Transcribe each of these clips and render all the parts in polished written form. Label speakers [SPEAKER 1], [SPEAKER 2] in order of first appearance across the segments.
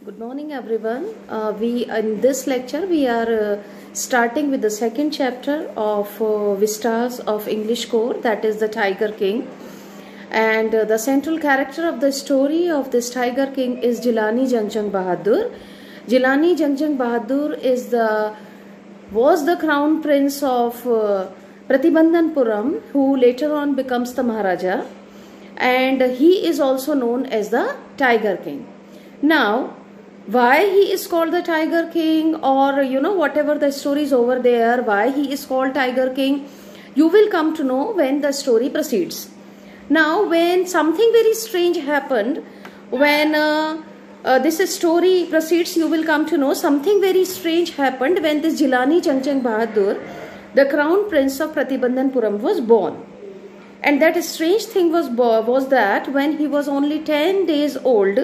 [SPEAKER 1] Good morning everyone. We in this lecture we are starting with the second chapter of Vistas of English Core, that is the Tiger King, and the central character of the story of this Tiger King is Jilani Jangjang Bahadur. Jilani Jangjang Bahadur was the crown prince of Pratibandhanpuram, who later on becomes the Maharaja, and he is also known as the Tiger King. Now, why he is called the Tiger King, or whatever the story is over there, why he is called Tiger King, you will come to know when the story proceeds. Now, when something very strange happened, when this story proceeds, you will come to know something very strange happened when this Jilani Jangjang Bahadur, the crown prince of Pratibandhanpuram, was born. And that strange thing was that when he was only 10 days old,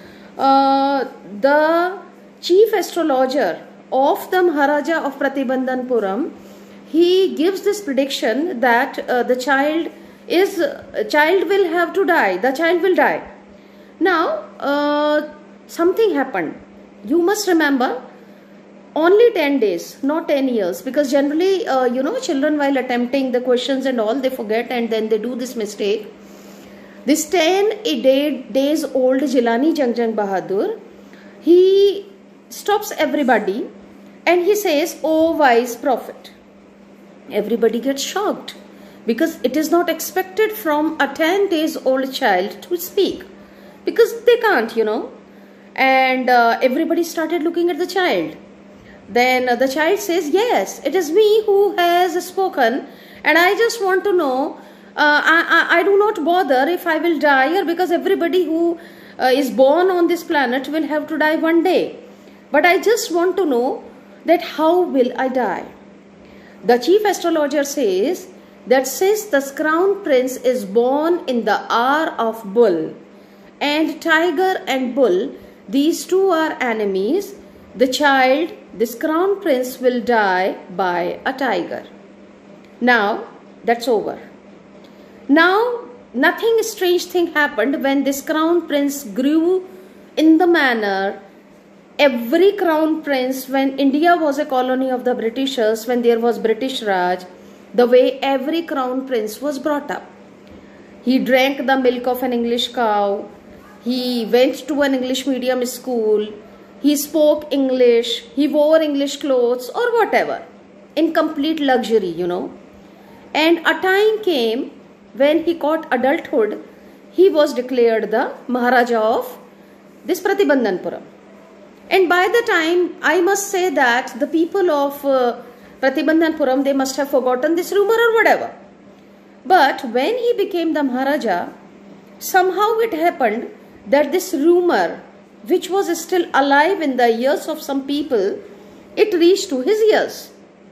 [SPEAKER 1] the chief astrologer of the Maharaja of Pratibandhanpuram, he gives this prediction that the child will have to die. The child will die. Now, something happened. You must remember, only 10 days, not 10 years, because generally, children while attempting the questions and all, they forget and then they do this mistake. This 10 days old Jilani Jangjang Bahadur, he stops everybody and he says, "Oh wise prophet." Everybody gets shocked because it is not expected from a 10 days old child to speak, because they can't, and everybody started looking at the child. Then the child says, "Yes, it is me who has spoken, and I just want to know, I do not bother if I will die, or because everybody who is born on this planet will have to die one day. But I just want to know that how will I die?" The chief astrologer says that since the crown prince is born in the hour of bull, and tiger and bull, these two are enemies, the child, this crown prince, will die by a tiger. Now, that's over. Now, nothing strange thing happened when this crown prince grew in the manner every crown prince, when India was a colony of the Britishers, when there was British Raj, the way every crown prince was brought up. He drank the milk of an English cow. He went to an English medium school. He spoke English. He wore English clothes or whatever, in complete luxury, And a time came when he got adulthood, he was declared the Maharaja of this Pratibandhanpuram. And by the time, I must say that the people of Pratibandhanpuram, they must have forgotten this rumor or whatever. But when he became the Maharaja, somehow it happened that this rumor, which was still alive in the ears of some people, it reached to his ears.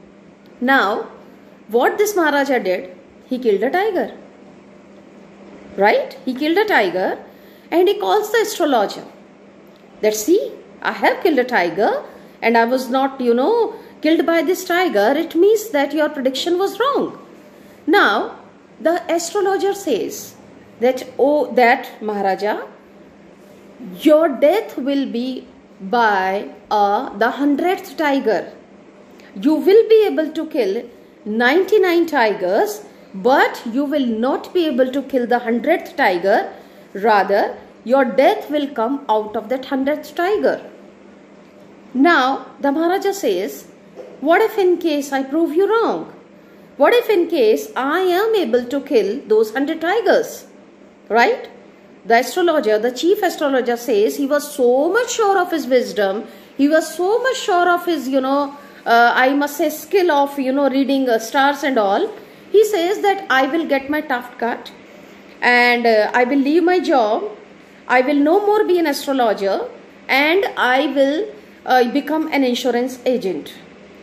[SPEAKER 1] Now, what this Maharaja did, he killed a tiger. Right? He killed a tiger and he calls the astrologer that, "See, I have killed a tiger and I was not, killed by this tiger. It means that your prediction was wrong." Now, the astrologer says that, "Oh, that Maharaja, your death will be by the 100th tiger. You will be able to kill 99 tigers, but you will not be able to kill the 100th tiger. Rather, your death will come out of that 100th tiger." Now, the Maharaja says, "What if in case I prove you wrong? What if in case I am able to kill those 100 tigers?" Right? The astrologer, the chief astrologer, says he was so much sure of his wisdom. He was so much sure of his, I must say, skill of, reading stars and all. He says that I will get my tuft cut and I will leave my job. I will no more be an astrologer and I will become an insurance agent.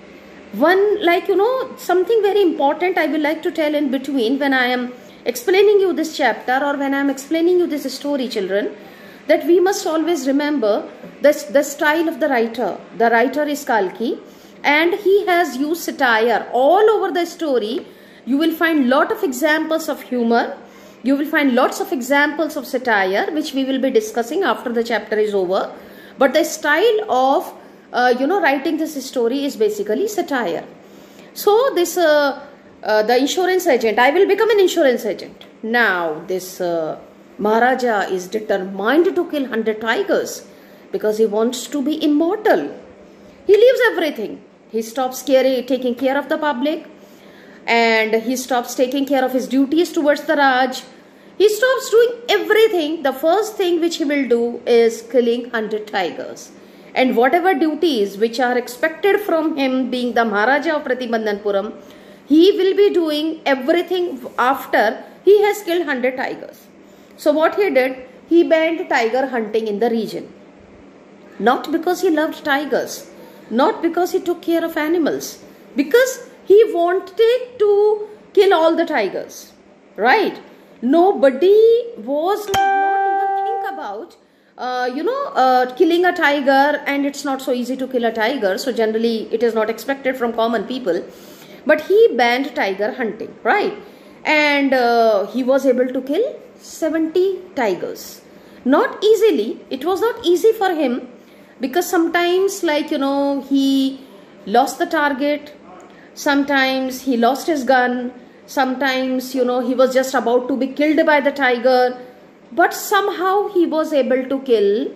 [SPEAKER 1] Something very important I will like to tell in between when I am explaining you this chapter, or when I am explaining you this story, children, that we must always remember the style of the writer. The writer is Kalki and he has used satire all over the story. You will find lot of examples of humor. You will find lots of examples of satire, which we will be discussing after the chapter is over. but the style of writing this story is basically satire. So this the insurance agent, I will become an insurance agent. Now this Maharaja is determined to kill 100 tigers because he wants to be immortal. He leaves everything. He stops taking care of the public, and he stops taking care of his duties towards the Raj. He stops doing everything. The first thing which he will do is killing 100 tigers. And whatever duties which are expected from him, being the Maharaja of Pratibandhanpuram, he will be doing everything after he has killed 100 tigers. So what he did, he banned tiger hunting in the region. Not because he loved tigers, not because he took care of animals, because he wanted to kill all the tigers, right? Nobody was not even think about killing a tiger, and it's not so easy to kill a tiger, so generally it is not expected from common people. But he banned tiger hunting, right? And he was able to kill 70 tigers. Not easily. It was not easy for him, because sometimes, he lost the target, sometimes he lost his gun, sometimes, he was just about to be killed by the tiger, but somehow he was able to kill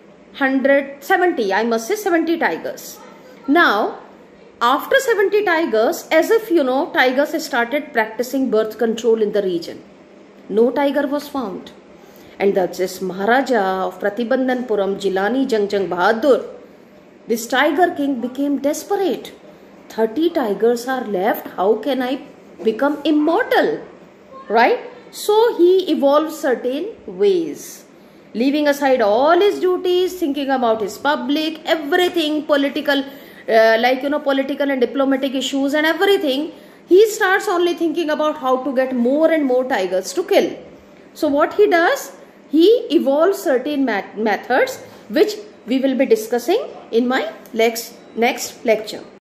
[SPEAKER 1] 70 tigers. Now, after 70 tigers, as if, tigers started practicing birth control in the region. No tiger was found. And that's this Maharaja of Pratibandhanpuram, Jilani Jang Bahadur. This tiger king became desperate. 30 tigers are left. How can I become immortal? Right? So he evolved certain ways. Leaving aside all his duties, thinking about his public, everything, political, political and diplomatic issues and everything, he starts only thinking about how to get more and more tigers to kill. So what he does, he evolves certain methods which we will be discussing in my next lecture.